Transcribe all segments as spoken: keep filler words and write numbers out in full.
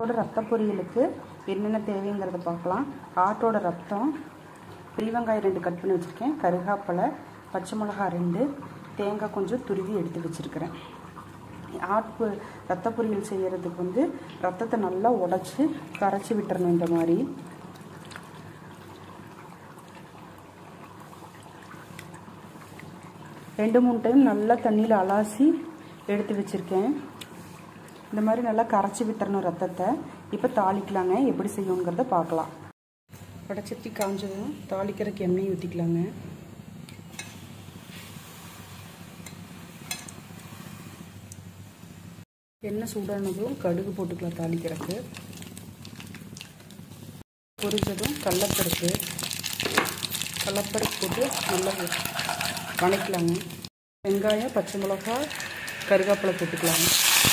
ரத்த பொரியலுக்கு என்னென்ன தேவைங்கிறத பார்க்கலாம். ஆட்டோட ரத்தம், பெரிய வெங்காயம் ரெண்டு கட் பண்ணி வச்சுருக்கேன், கருகாப்பலை, பச்சை மிளகா ரெண்டு, தேங்காய் கொஞ்சம் துருவி எடுத்து வச்சுருக்கிறேன். ஆட்டு ரத்த பொரியல் செய்கிறதுக்கு வந்து ரத்தத்தை நல்லா உடச்சி கரைச்சி விட்டுறணும். இந்த மாதிரி ரெண்டு மூணு டைம் நல்லா தண்ணியில் அலாசி எடுத்து வச்சுருக்கேன். இந்த மாதிரி நல்லா கரைச்சி விட்டுறணும் ரத்தத்தை. இப்போ தாளிக்கலாங்க. எப்படி செய்யணுங்கிறத பார்க்கலாம். வடைச்சட்டி காஞ்சதும் தாளிக்கிறதுக்கு எண்ணெய் ஊற்றிக்கலாங்க. எண்ணெய் சூடானதும் கடுகு போட்டுக்கலாம் தாளிக்கிறதுக்கு. பொரிஞ்சதும் கடலப்பருப்பு கடலப்பருப்பு போட்டு நல்லா வணக்கலாங்க. வெங்காயம், பச்சை மிளகா, கருகாப்பலை போட்டுக்கலாங்க.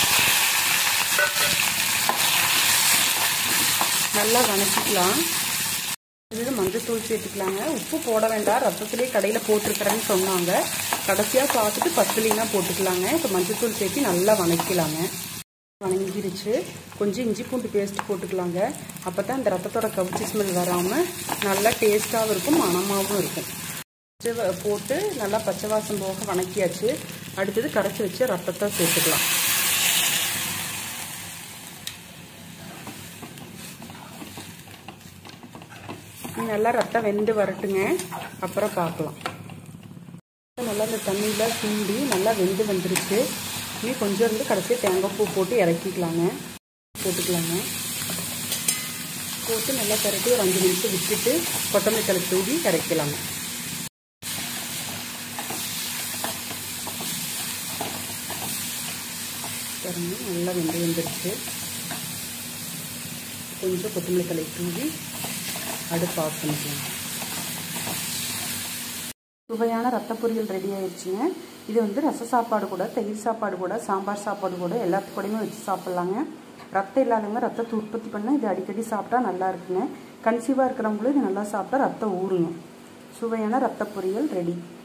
நல்லா வணக்கிக்கலாம். இது மஞ்சத்தூள் சேர்த்துக்கலாங்க. உப்பு போட வேண்டாம், ரத்தத்துலேயே கடையில் போட்டிருக்கிறேன்னு சொன்னாங்க. கடைசியாக பார்த்துட்டு பத்துலினா போட்டுக்கலாங்க. இப்போ மஞ்சத்தூள் சேர்த்து நல்லா வணக்கலாங்க. வணங்கிருச்சு. கொஞ்சம் இஞ்சி பூண்டு பேஸ்ட் போட்டுக்கலாங்க. அப்போ தான் இந்த ரத்தத்தோட கவுச்சி ஸ்மெல் வராமல் நல்லா டேஸ்ட்டாகவும் இருக்கும், மணமாகவும் இருக்கும். போட்டு நல்லா பச்சை வாசம் போக வணக்கியாச்சு. அடுத்தது கரைச்சி வச்சு ரத்தத்தை சேர்த்துக்கலாம். நல்லா ரத்தம் வெந்து வரட்டுங்க, அப்புறம் பார்க்கலாம். நல்லா இந்த தண்ணியில் சுண்டி நல்லா வெந்து வந்துருச்சு. இனி கொஞ்சம் இருந்து கடைசியாக தேங்காய் பூ போட்டு இறக்கிக்கலாங்க. போட்டுக்கலாங்க. போட்டு நல்லா கரைச்சி ஒரு அஞ்சு நிமிஷம் விட்டுட்டு கொத்தமல்லி தழை தூவி இறக்கலாங்க. பாருங்க, நல்லா வெந்து வந்துருச்சு. கொஞ்சம் கொத்தமல்லி தழை தூவி அடுப்பு ஆஃப் பண்ணிக்கலாம். சுவையான ரத்த பொரியல் ரெடி ஆயிடுச்சுங்க. இது வந்து ரச சாப்பாடு கூட, தயிர் சாப்பாடு கூட, சாம்பார் சாப்பாடு கூட எல்லாத்து கூடயுமே வச்சு சாப்பிட்லாங்க. ரத்தம் இல்லாதவங்க ரத்தத்தை உற்பத்தி பண்ண இது அடிக்கடி சாப்பிட்டா நல்லா இருக்குங்க. கன்சீவாக இருக்கிறவங்களும் இது நல்லா சாப்பிட்டா ரத்தம் ஊறுங்க. சுவையான ரத்த பொரியல் ரெடி.